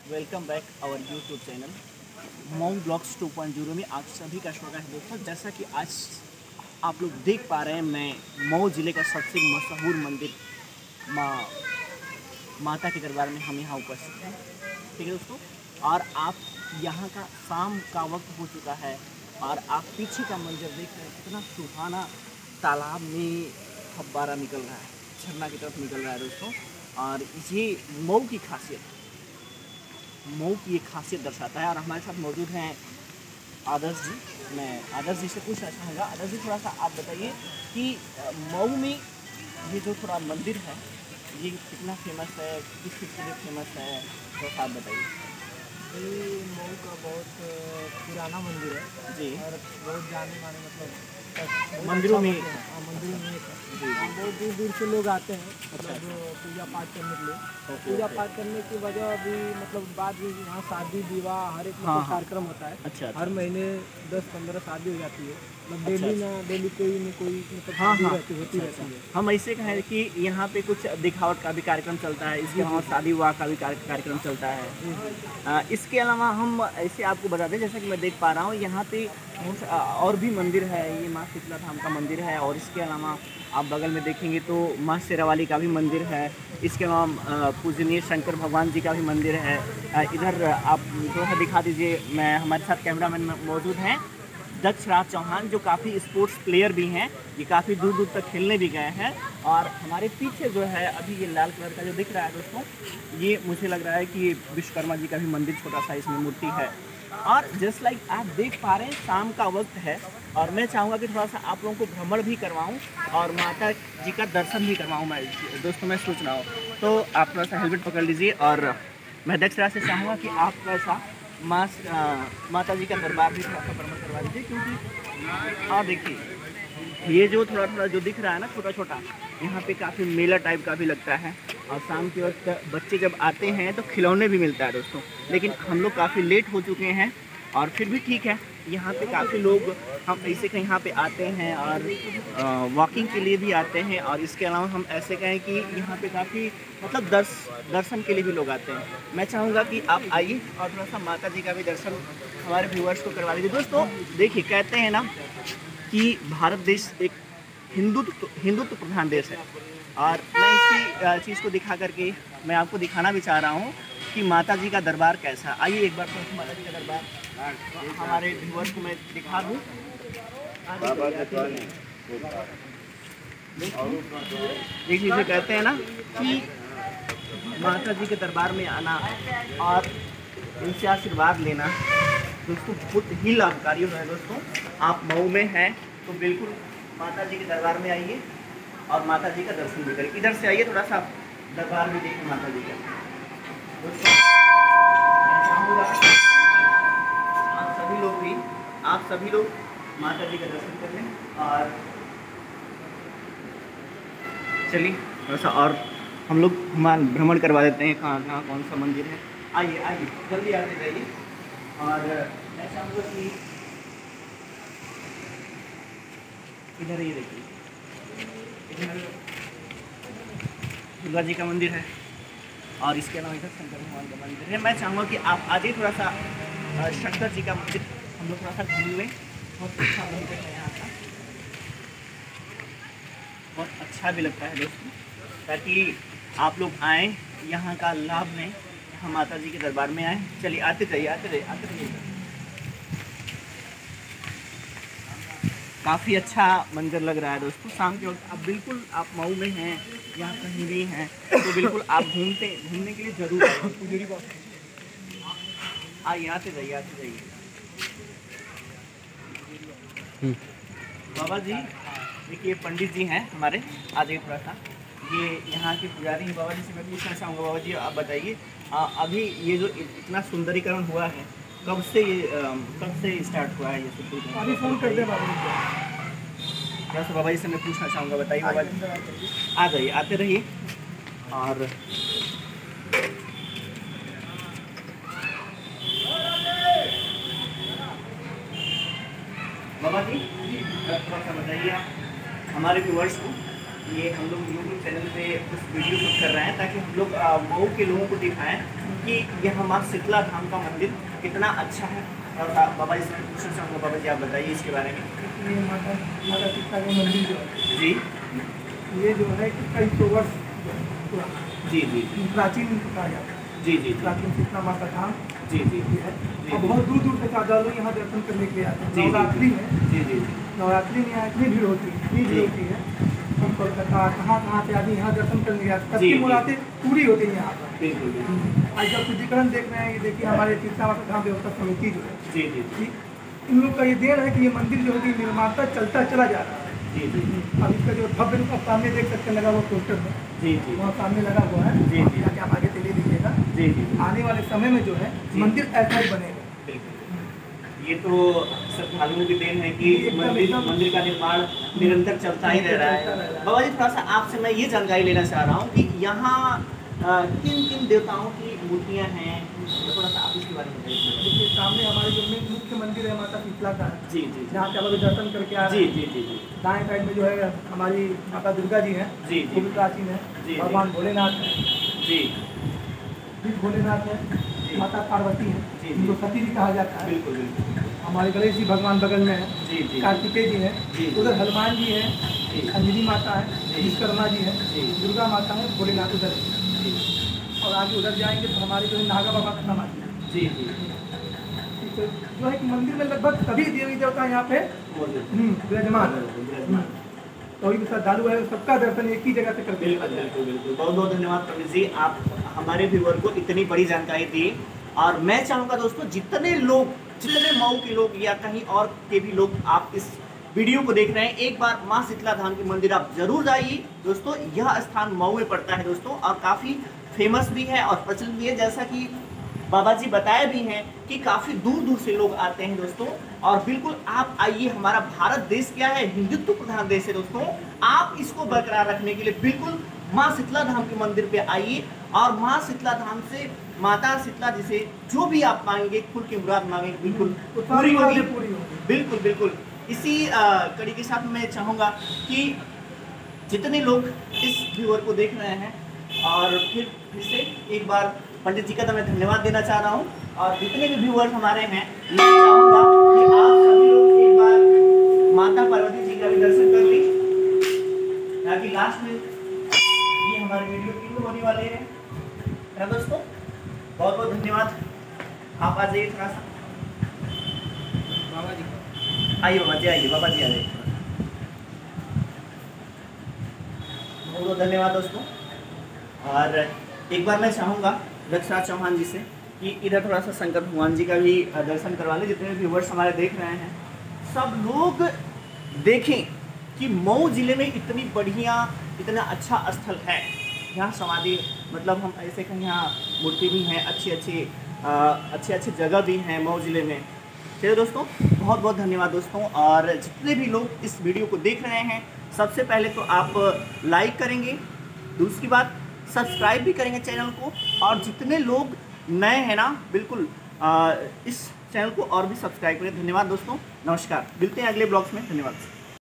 Welcome back our YouTube channel Mau blogs 2.0 में आप सभी का स्वागत है दोस्तों। जैसा कि आज आप लोग देख पा रहे हैं, मैं मऊ ज़िले का सबसे मशहूर मंदिर माता के दरबार में हम यहाँ उपस्थित हैं। ठीक है दोस्तों, और आप यहाँ का शाम का वक्त हो चुका है और आप पीछे का मंजर देख रहे हैं, कितना सुहाना तालाब में फव्वारा निकल रहा है, झरना की तरफ निकल रहा है दोस्तों। और ये मऊ की खासियत दर्शाता है। और हमारे साथ मौजूद हैं आदर्श जी। मैं आदर्श जी से पूछना चाहूँगा, आदर्श जी थोड़ा सा आप बताइए कि मऊ में ये जो थोड़ा मंदिर है ये कितना फेमस है, किस चीज़ के लिए फेमस है, तो आप बताइए। ये मऊ का बहुत पुराना मंदिर है जी, और बहुत जाने माने मतलब मंदिरों में मंदिरों में एक है। जी यहाँ बहुत दूर दूर से लोग आते हैं मतलब पूजा पाठ करने के लिए। पूजा पाठ करने की वजह भी मतलब बाद में यहाँ शादी विवाह हर एक हाँ, मतलब कार्यक्रम होता है। अच्छा हर महीने 10-15 शादी हो जाती है, मतलब अच्छा, डेली ना डेली कोई न कोई मतलब हाँ शादी हाँ होती रहती है। हम ऐसे कहें कि यहाँ पे कुछ दिखावट का भी कार्यक्रम चलता है, इसके अलावा शादी विवाह का भी कार्यक्रम चलता है। इसके अलावा हम ऐसे आपको बता दें, जैसा कि मैं देख पा रहा हूँ यहाँ पे और भी मंदिर है। ये माँ शीतला धाम का मंदिर है और इसके अलावा आप बगल में देखेंगे तो माँ शेरावाली का भी मंदिर है। इसके अलावा पूजनीय शंकर भगवान जी का भी मंदिर है। इधर आप थोड़ा सा दिखा दीजिए। मैं हमारे साथ कैमरामैन मौजूद हैं दक्ष राज चौहान, जो काफ़ी स्पोर्ट्स प्लेयर भी हैं, ये काफ़ी दूर दूर तक खेलने भी गए हैं। और हमारे पीछे जो है अभी ये लाल कलर का जो दिख रहा है दोस्तों, ये मुझे लग रहा है कि विश्वकर्मा जी का भी मंदिर छोटा सा इसमें मूर्ति है। और जस्ट लाइक आप देख पा रहे हैं शाम का वक्त है और मैं चाहूँगा कि थोड़ा सा आप लोगों को भ्रमण भी करवाऊँ और माता जी का दर्शन भी करवाऊँ। मैं दोस्तों मैं सोच रहा हूँ, तो आप थोड़ा सा हेलमेट पकड़ लीजिए और मैं दक्ष राज से चाहूँगा कि आप थोड़ा सा माता जी का दरबार भी थोड़ा सा भ्रमण करवा दीजिए। क्योंकि और देखिए ये जो थोड़ा थोड़ा जो दिख रहा है ना छोटा छोटा, यहाँ पे काफ़ी मेला टाइप का भी लगता है। और शाम के वक्त बच्चे जब आते हैं तो खिलौने भी मिलता है दोस्तों। लेकिन हम लोग काफ़ी लेट हो चुके हैं और फिर भी ठीक है, यहाँ पे काफ़ी लोग हम ऐसे कहीं यहाँ पे आते हैं और वॉकिंग के लिए भी आते हैं। और इसके अलावा हम ऐसे कहें कि यहाँ पे काफ़ी मतलब दर्शन के लिए भी लोग आते हैं। मैं चाहूँगा कि आप आइए और थोड़ा सा माता जी का भी दर्शन हमारे व्यूअर्स को करवा दीजिए। दोस्तों देखिए, कहते हैं ना कि भारत देश एक हिंदुत्व प्रधान देश है और मैं इसी चीज़ को दिखा करके मैं आपको दिखाना भी चाह रहा हूँ कि माता जी का दरबार कैसा है। आइए एक बार तो माता जी का दरबार हमारे व्यूअर्स को मैं दिखा दूँ। देखिए, इसे कहते हैं ना कि माता जी के दरबार में आना और इनसे आशीर्वाद लेना दोस्तों बहुत ही लाभकारी है। दोस्तों आप मऊ में हैं तो बिल्कुल माता जी के दरबार में आइए और माता जी का दर्शन भी करिए। इधर से आइए, थोड़ा सा दरबार भी देखिए माता जी का। दोस्तों मैं चाहूँगा आप सभी लोग माता जी का दर्शन कर लें। और चलिए थोड़ा सा और हम लोग भ्रमण करवा देते हैं कहाँ कहाँ कौन सा मंदिर है। आइए आइए जल्दी आते जाइए। और मैं चाहूँगा कि इधर ही देखिए, इधर दुर्गा जी का मंदिर है और इसके अलावा इधर शंकर भगवान का मंदिर है। मैं चाहूँगा कि आप आज ही थोड़ा सा शंकर जी का मंदिर हम लोग थोड़ा सा घूम लें। बहुत अच्छा मंदिर है यहाँ का, बहुत अच्छा भी लगता है दोस्तों, ताकि आप लोग आएँ यहाँ का लाभ लें, यहाँ माता जी के दरबार में आएँ। चलिए आते जाइए। काफ़ी अच्छा मंजर लग रहा है दोस्तों शाम के वक्त। आप बिल्कुल आप मऊ में हैं या कहीं भी हैं तो बिल्कुल आप घूमने के लिए ज़रूर आइए। आते जाइए। बाबा जी देखिए, पंडित जी हैं हमारे, आ जाइए थोड़ा सा। ये यहाँ के पुजारी हैं। बाबा जी से मैं पूछना चाहूँगा, बाबा जी आप बताइए अभी ये जो इतना सुंदरीकरण हुआ है कब से स्टार्ट हुआ है ये सुंदरीकरण? अभी फ़ोन कर दे बाबू को। बस बाबा जी से मैं पूछना चाहूँगा, बताइए बाबा जी। आ जाइए, आते रहिए। और बाबा जी थोड़ा सा बताइए आप हमारे व्यूअर्स को। ये हम लोग यूट्यूब चैनल पे कुछ वीडियो शूट कर रहे हैं ताकि हम लोग मऊ के लोगों को दिखाएं कि यहाँ माँ शीतला धाम का मंदिर कितना अच्छा है। और बाबा जी से पूछना चाहूँगा, बाबा जी आप बताइए इसके बारे में। ये माता शीतला का मंदिर जो है जी ये जो है कई सौ वर्ष पुराना, जी जी प्राचीन कहा जाता है। जी जी प्राचीन शीतला माता धाम जी जी ये है। और बहुत दूर दूर से श्रद्धालु यहाँ दर्शन करने के लिए आते हैं। जी, जी। नवरात्रि में जी जी नवरात्रि में यहाँ इतनी भीड़ होती है, इतनी भीड़ जी। होती है। हम कोलकाता कहाँ से आदमी यहाँ दर्शन करने के आते हैं, जी, सबकी जी। मुरादें पूरी होती है यहाँ पर। बिल्कुल बिल्कुल। आज जब शुद्धिकरण देख रहे हैं, ये देखिए हमारे शीतला माता धाम व्यवस्था समिति जो है, जी जी कि इन लोग का ये देन है कि ये मंदिर जो है कि निर्माता चलता चला जा रहा है। जी जी अब इसका जो भव्य रूप आप सामने देख सकते हैं लगा हुआ पोस्टर में, जी जी वहाँ सामने लगा हुआ है। जी, जी। जाके आप आगे चलिए दीजिएगा। जी जी आने वाले समय में जो है जी। मंदिर ऐसा ही बनेगा। बिल्कुल। ये तो श्रद्धालुओं की देन है कि एकदम। मंदिर का निर्माण निरंतर चलता ही रह रहा है। बाबा जी थोड़ा सा आपसे मैं ये जानकारी लेना चाह रहा हूँ कि यहाँ किन किन देवताओं की मूर्तियाँ हैं, थोड़ा सा आप इसके बारे में बताइए। देखिए सामने हमारे जो मुख्य मंदिर है माता शीतला का, जी जी जहाँ से आप अभी दर्शन करके आ रहे जी हैं। जी जी जी दाएं साइड में जो है हमारी माता दुर्गा जी हैं, जी, वो जी। भी प्राचीन है। जी, जी। भगवान भोलेनाथ है, जी भी भोलेनाथ है। जी। माता पार्वती है, जी, जी। जिनको सती जी कहा जाता है। बिल्कुल बिल्कुल। हमारे गणेश जी भगवान बगल में है, जी जी कार्तिकेय जी जी। हैं, उधर हनुमान जी हैं, जी अंजलि माता है, जी। विश्वकर्मा जी हैं, जी। दुर्गा माता है, भोलेनाथ उधर है। जी और आगे उधर जाएंगे तो हमारे जो है नागा बाबा का समाधि है। जी जी तो जो है कि मंदिर में लगभग सभी देवी देवता यहाँ पे विराजमान है। तो वही श्रद्धालु है, सबका दर्शन एक ही जगह से करते बिल्कुल बिल्कुल बिल्कुल। बहुत बहुत धन्यवाद पंडित जी, आप हमारे व्यूअर को इतनी बड़ी जानकारी दी। और मैं चाहूँगा दोस्तों जितने मऊ के लोग या कहीं और के भी लोग आप इस वीडियो को देख रहे हैं, एक बार माँ शीतला धाम के मंदिर आप जरूर जाइए दोस्तों। यह स्थान मऊ में पड़ता है दोस्तों, और काफ़ी फेमस भी है और प्रचलित भी है, जैसा कि बाबा जी बताए भी हैं कि काफ़ी दूर दूर से लोग आते हैं दोस्तों। और बिल्कुल आप आइए, हमारा भारत देश क्या है, हिंदुत्व प्रधान देश है दोस्तों। आप इसको बरकरार रखने के लिए बिल्कुल माँ शीतला धाम के मंदिर पे आइए, और माँ शीतला धाम से माता शीतला जी से जो भी आप मांगेंगे, खुल की मुराद मांगेंगे, बिल्कुल पूरी होगी। बिल्कुल बिल्कुल। इसी कड़ी के साथ मैं चाहूँगा कि जितने लोग इस व्यूअर को देख रहे हैं, और फिर से एक बार पंडित जी का तो मैं धन्यवाद देना चाह रहा हूँ, और जितने भी व्यूअर्स हमारे हैं, मैं चाहूँगा कि आप सभी लोग एक बार माता पार्वती जी का भी दर्शन कर ली, ताकि लास्ट में ये हमारे वीडियो एंड होने वाले हैं ना दोस्तों। बहुत बहुत धन्यवाद। आप आ जाइए थोड़ा सा, बाबा जी आइए बाबा जी, आइए बाबा जी, आ जाइए। बहुत बहुत धन्यवाद दोस्तों। और एक बार मैं चाहूँगा रक्षराज चौहान जी से कि इधर थोड़ा सा शंकर भगवान जी का भी दर्शन करवा लें। जितने भी व्यूवर्स हमारे देख रहे हैं, सब लोग देखें कि मऊ जिले में इतनी बढ़िया, इतना अच्छा स्थल है। यहाँ समाधि, मतलब हम ऐसे कहीं यहाँ मूर्ति भी हैं, अच्छे जगह भी हैं मऊ जिले में। चलिए दोस्तों, बहुत बहुत धन्यवाद दोस्तों। और जितने भी लोग इस वीडियो को देख रहे हैं, सबसे पहले तो आप लाइक करेंगे, दूसरी बात सब्सक्राइब भी करेंगे चैनल को, और जितने लोग नए हैं ना, बिल्कुल इस चैनल को और भी सब्सक्राइब करें। धन्यवाद दोस्तों, नमस्कार। मिलते हैं अगले ब्लॉग्स में, धन्यवाद।